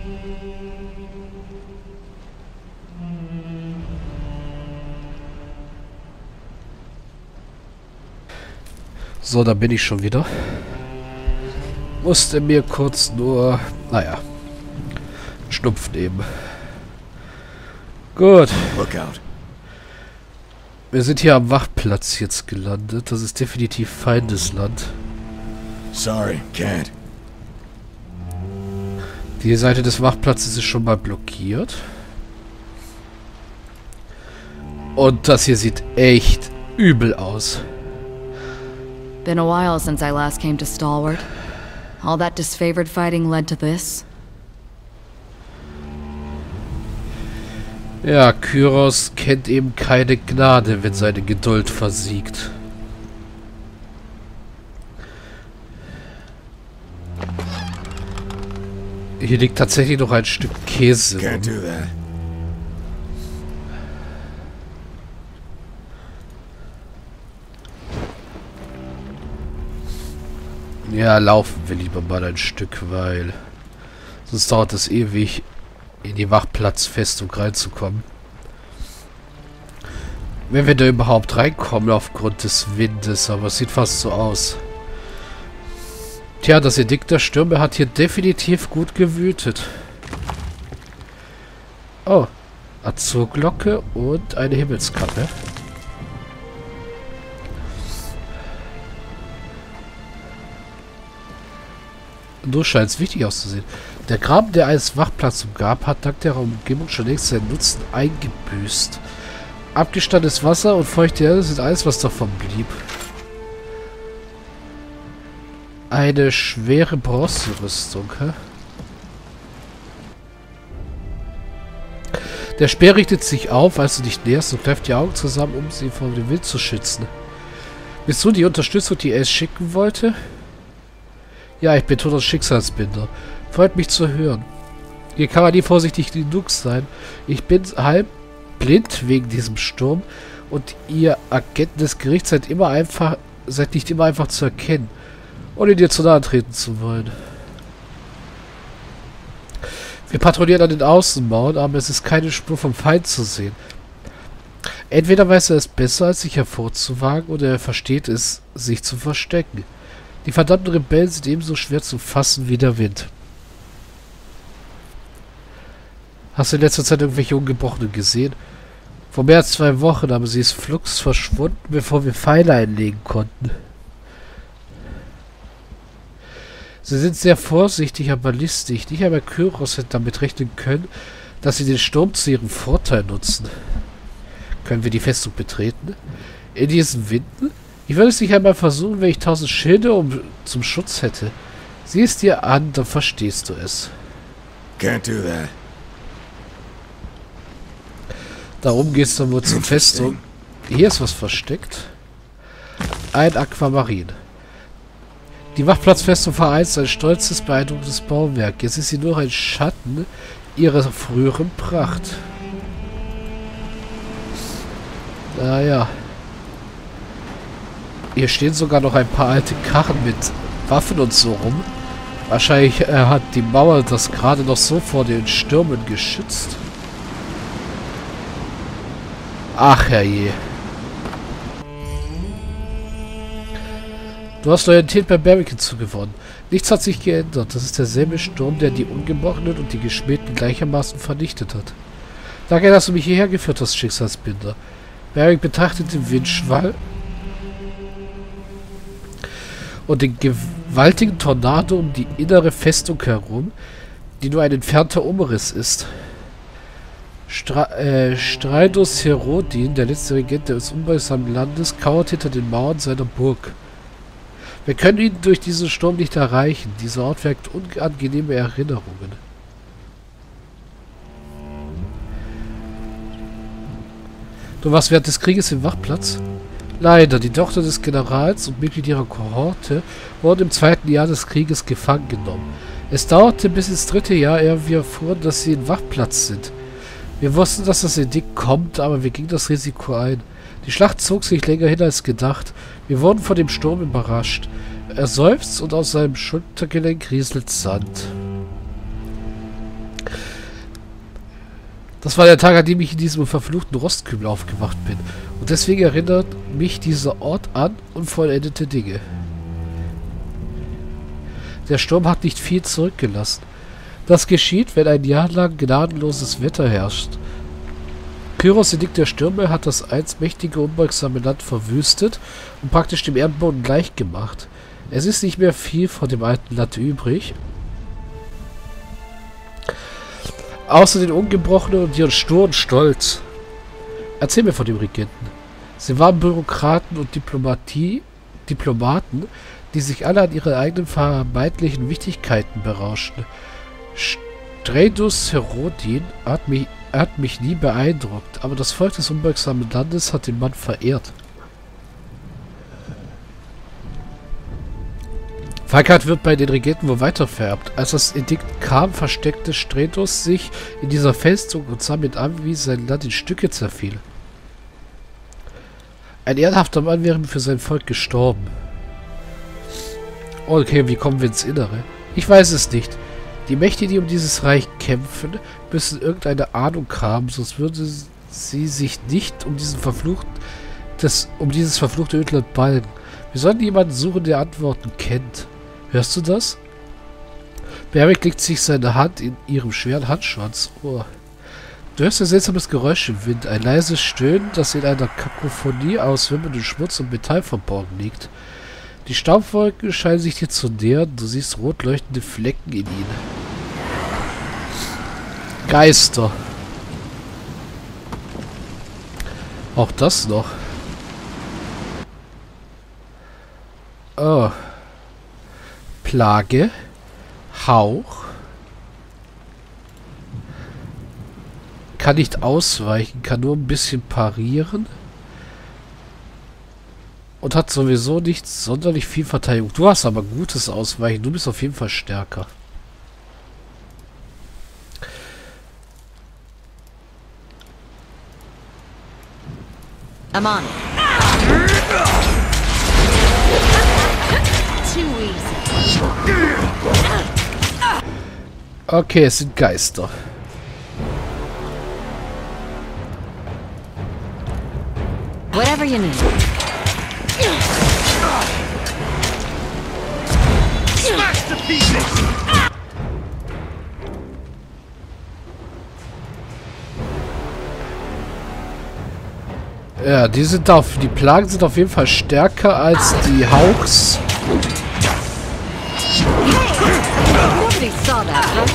So, da bin ich schon wieder. Musste mir kurz nur, naja, Schnupf nehmen. Gut. Wir sind hier am Wachplatz jetzt gelandet. Das ist definitiv Feindesland. Sorry, can't. Die Seite des Wachplatzes ist schon mal blockiert. Und das hier sieht echt übel aus. Been a while since I last came to Stalwart. All that disfavored fighting led to this. Ja, Kyros kennt eben keine Gnade, wenn seine Geduld versiegt. Hier liegt tatsächlich noch ein Stück Käse. Can't do that. Ja, laufen wir lieber mal ein Stück, weil sonst dauert es ewig, in die Wachplatzfestung reinzukommen. Wenn wir da überhaupt reinkommen aufgrund des Windes, aber es sieht fast so aus. Tja, das Edikt der Stürme hat hier definitiv gut gewütet. Oh, Azurglocke und eine Himmelskappe. Du scheinst wichtig auszusehen. Der Graben, der als Wachplatz umgab, hat dank der Umgebung schon längst seinen Nutzen eingebüßt. Abgestandenes Wasser und feuchte Erde sind alles, was davon blieb. Eine schwere Bronzerüstung, hä? Der Speer richtet sich auf, als du dich näherst und kläfft die Augen zusammen, um sie vor dem Wind zu schützen. Bist du die Unterstützung, die Ace schicken wollte? Ja, ich bin Todos Schicksalsbinder. Freut mich zu hören. Hier kann man nie vorsichtig genug sein. Ich bin halb blind wegen diesem Sturm und ihr Agenten des Gerichts seid nicht immer einfach zu erkennen, ohne dir zu nahe treten zu wollen. Wir patrouillieren an den Außenmauern, aber es ist keine Spur vom Feind zu sehen. Entweder weiß er es besser, als sich hervorzuwagen, oder er versteht es, sich zu verstecken. Die verdammten Rebellen sind ebenso schwer zu fassen wie der Wind. Hast du in letzter Zeit irgendwelche Ungebrochenen gesehen? Vor mehr als 2 Wochen, aber sie ist flugs verschwunden, bevor wir Pfeile einlegen konnten. Sie sind sehr vorsichtig, aber listig. Nicht einmal Kyros hätte damit rechnen können, dass sie den Sturm zu ihrem Vorteil nutzen. Können wir die Festung betreten? In diesen Winden? Ich würde es nicht einmal versuchen, wenn ich 1000 Schilde zum Schutz hätte. Sieh es dir an, dann verstehst du es. Can't do that. Darum gehst du wohl zur Festung. Hier ist was versteckt. Ein Aquamarin. Die Wachplatzfestung vereinst ein stolzes, beeindruckendes Bauwerk. Jetzt ist sie nur ein Schatten ihrer früheren Pracht. Naja. Hier stehen sogar noch ein paar alte Karren mit Waffen und so rum. Wahrscheinlich hat die Mauer das gerade noch so vor den Stürmen geschützt. Ach herrje. Du hast Loyalität bei Barrican zugewonnen. Nichts hat sich geändert. Das ist derselbe Sturm, der die Ungebrochenen und die Geschmähten gleichermaßen vernichtet hat. Danke, dass du mich hierher geführt hast, Schicksalsbinder. Barrick betrachtet den Windschwall und den gewaltigen Tornado um die innere Festung herum, die nur ein entfernter Umriss ist. Streidos Herodin, der letzte Regent des unbeugsamen Landes, kauert hinter den Mauern seiner Burg. Wir können ihn durch diesen Sturm nicht erreichen. Dieser Ort weckt unangenehme Erinnerungen. Du warst während des Krieges im Wachplatz? Leider, die Tochter des Generals und Mitglied ihrer Kohorte wurden im 2. Jahr des Krieges gefangen genommen. Es dauerte bis ins 3. Jahr, ehe wir erfuhren, dass sie im Wachplatz sind. Wir wussten, dass das Edikt kommt, aber wir gingen das Risiko ein. Die Schlacht zog sich länger hin als gedacht. Wir wurden von dem Sturm überrascht. Er seufzt und aus seinem Schultergelenk rieselt Sand. Das war der Tag, an dem ich in diesem verfluchten Rostkübel aufgewacht bin. Und deswegen erinnert mich dieser Ort an unvollendete Dinge. Der Sturm hat nicht viel zurückgelassen. Das geschieht, wenn ein Jahr lang gnadenloses Wetter herrscht. Kyros, Edikt der Stürme, hat das einst mächtige, unbeugsame Land verwüstet und praktisch dem Erdboden gleichgemacht. Es ist nicht mehr viel von dem alten Land übrig. Außer den Ungebrochenen und ihren sturen Stolz. Erzähl mir von dem Regenten. Sie waren Bürokraten und Diplomaten, die sich alle an ihre eigenen vermeintlichen Wichtigkeiten berauschten. Stratus Herodin hat mich nie beeindruckt, aber das Volk des unbeugsamen Landes hat den Mann verehrt. Feigheit wird bei den Regenten wohl weitervererbt. Als das Edikt kam, versteckte Stratus sich in dieser Festung und sah mit an, wie sein Land in Stücke zerfiel. Ein ehrenhafter Mann wäre für sein Volk gestorben. Okay, wie kommen wir ins Innere? Ich weiß es nicht. Die Mächte, die um dieses Reich kämpfen, müssen irgendeine Ahnung haben, sonst würden sie sich nicht um dieses verfluchte Ödland balgen. Wir sollten jemanden suchen, der Antworten kennt. Hörst du das? Beric legt sich seine Hand in ihrem schweren Handschwanz. Oh. Du hörst ein seltsames Geräusch im Wind, ein leises Stöhnen, das in einer Kakophonie aus wimmelndem Schmutz und Metall verborgen liegt. Die Staubwolken scheinen sich dir zu nähern, du siehst rot leuchtende Flecken in ihnen. Geister. Auch das noch. Oh. Plage. Hauch. Kann nicht ausweichen, kann nur ein bisschen parieren. Und hat sowieso nicht sonderlich viel Verteidigung. Du hast aber gutes Ausweichen. Du bist auf jeden Fall stärker. I'm on. Too easy. Okay, es sind Geister. Whatever you need. Smash to pieces! Ja, die Plagen sind auf jeden Fall stärker als die Hauchs. Nobody saw that, huh?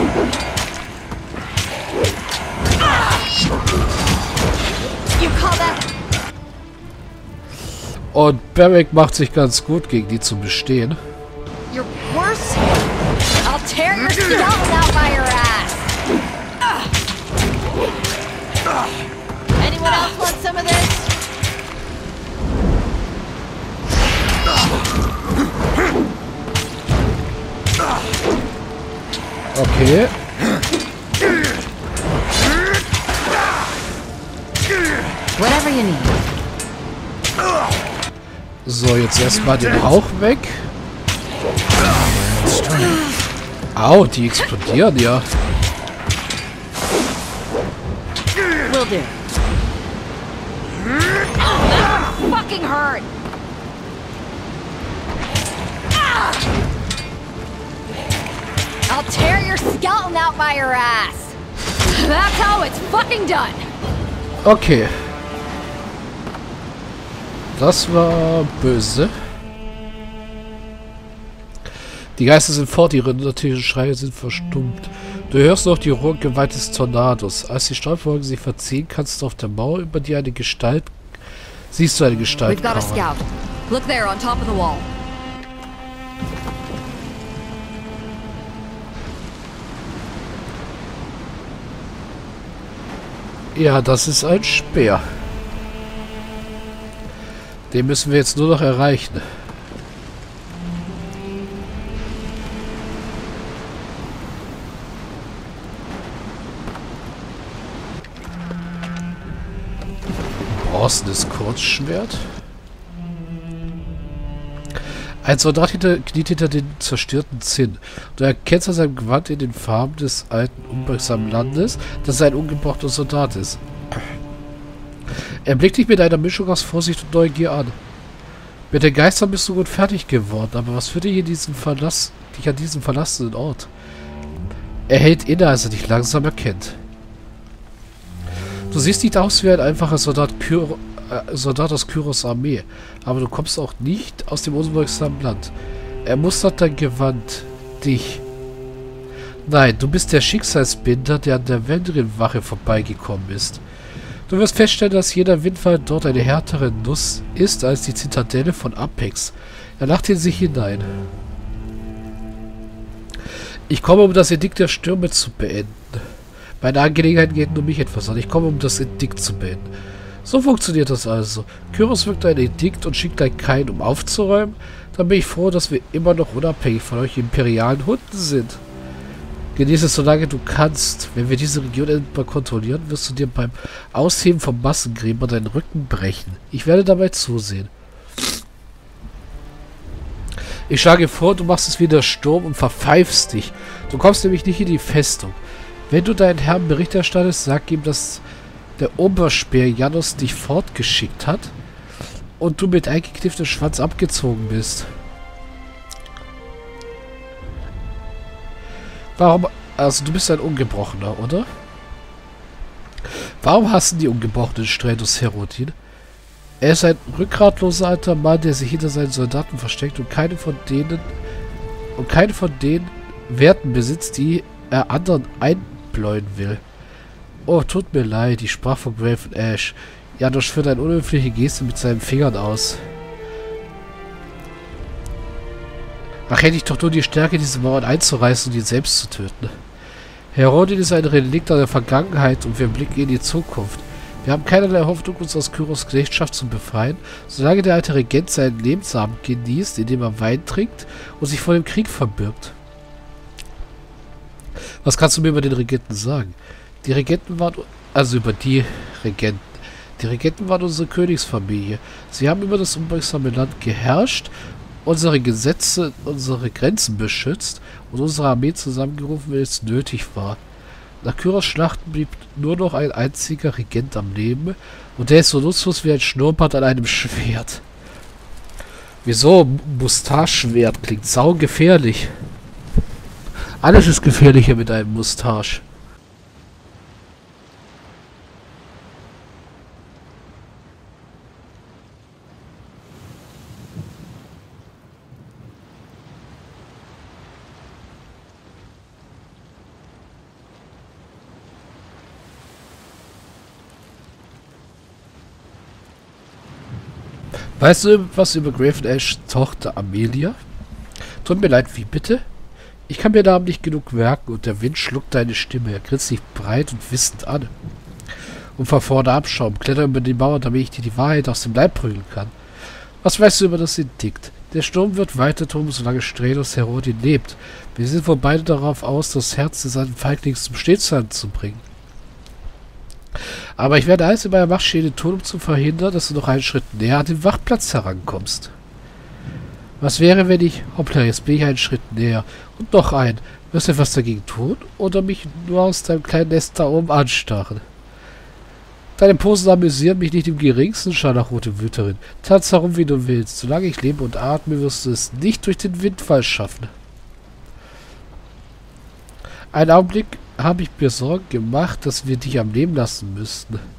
You call that? Und Beric macht sich ganz gut, gegen die zu bestehen. You're worse. I'll tear your skeleton out by your ass. Anyone else want some of this? Okay. Whatever you need. So, jetzt erstmal den Hauch weg. Au, die explodieren ja. Will do. Oh, that one fucking hurt. I'll tear your skeleton out by your ass. That's how it's fucking done. Okay. Das war böse. Die Geister sind fort, ihre natürlichen Schreie sind verstummt. Du hörst noch die rohe Gewalt des Tornados. Als die Staubwolken sich verziehen, kannst du auf der Mauer über dir eine Gestalt... Siehst du eine Gestalt? We've got a scout. Look there on top of the wall. Ja, das ist ein Speer. Den müssen wir jetzt nur noch erreichen. Bronzenes Kurzschwert. Ein Soldat kniet hinter den zerstörten Zinn. Du erkennst an seinem Gewand in den Farben des alten, unbeugsamen Landes, dass er ein ungebrochener Soldat ist. Er blickt dich mit einer Mischung aus Vorsicht und Neugier an. Mit den Geistern bist du gut fertig geworden, aber was führt dich an diesem verlassenen Ort? Er hält inne, als er dich langsam erkennt. Du siehst nicht aus wie ein einfacher Soldat aus Kyros Armee, aber du kommst auch nicht aus dem unbeugsamen Land. Er mustert dein Gewand. Dich. Nein, du bist der Schicksalsbinder, der an der Vendrin-Wache vorbeigekommen ist. Du wirst feststellen, dass jeder Windfall dort eine härtere Nuss ist als die Zitadelle von Apex. Er lacht in sich hinein. Ich komme, um das Edikt der Stürme zu beenden. Meine Angelegenheiten geht nur mich etwas an. Ich komme, um das Edikt zu beenden. So funktioniert das also. Kyros wirkt ein Edikt und schickt ein Kain, um aufzuräumen. Dann bin ich froh, dass wir immer noch unabhängig von euch imperialen Hunden sind. Genieße es, solange du kannst. Wenn wir diese Region endlich kontrollieren, wirst du dir beim Ausheben von Massengräber deinen Rücken brechen. Ich werde dabei zusehen. Ich schlage vor, du machst es wie der Sturm und verpfeifst dich. Du kommst nämlich nicht in die Festung. Wenn du deinen Herrn Bericht erstattest, sag ihm, dass der Oberspeer Janos dich fortgeschickt hat und du mit eingekniffenem Schwanz abgezogen bist. Warum? Also du bist ein Ungebrochener, oder? Warum hassen die Ungebrochenen Stratos Herodin? Er ist ein rückgratloser alter Mann, der sich hinter seinen Soldaten versteckt und keine von denen Werten besitzt, die er anderen einbläuen will. Oh, tut mir leid, ich sprach von Graven Ash. Janos führt eine unhöfliche Geste mit seinen Fingern aus. Ach, hätte ich doch nur die Stärke, diese Mauern einzureißen und ihn selbst zu töten. Herodin ist ein Relikt der Vergangenheit und wir blicken in die Zukunft. Wir haben keinerlei Hoffnung, uns aus Kyros Knechtschaft zu befreien, solange der alte Regent seinen Lebensabend genießt, indem er Wein trinkt und sich vor dem Krieg verbirgt. Was kannst du mir über den Regenten sagen? Die Regenten waren... Also über die Regenten. Die Regenten waren unsere Königsfamilie. Sie haben über das unbeugsame Land geherrscht, unsere Gesetze, unsere Grenzen beschützt und unsere Armee zusammengerufen, wenn es nötig war. Nach Kyros Schlachten blieb nur noch ein einziger Regent am Leben und der ist so nutzlos wie ein Schnurrbart an einem Schwert. Wieso? Mustache-Schwert klingt saugefährlich. Alles ist gefährlicher mit einem Mustache. Weißt du was über Graven Ashs Tochter Amelia? Tut mir leid, wie bitte? Ich kann mir da nicht genug merken und der Wind schluckt deine Stimme. Er grinst dich breit und wissend an. Und von vorne abschauen, kletter über die Mauer, damit ich dir die Wahrheit aus dem Leib prügeln kann. Was weißt du über das Edikt? Der Sturm wird weiter toben, solange Stratos Herodin lebt. Wir sind wohl beide darauf aus, das Herz des alten Feiglings zum Stillstand zu bringen. Aber ich werde alles in meiner Macht stehen tun, um zu verhindern, dass du noch einen Schritt näher an den Wachplatz herankommst. Was wäre, wenn ich... Hoppla, jetzt bin ich einen Schritt näher. Und noch einen. Wirst du etwas dagegen tun? Oder mich nur aus deinem kleinen Nest da oben anstarren? Deine Posen amüsieren mich nicht im geringsten, scharlachrote Wüterin. Tanz herum, wie du willst. Solange ich lebe und atme, wirst du es nicht durch den Windfall schaffen. Einen Augenblick habe ich mir Sorgen gemacht, dass wir dich am Leben lassen müssten.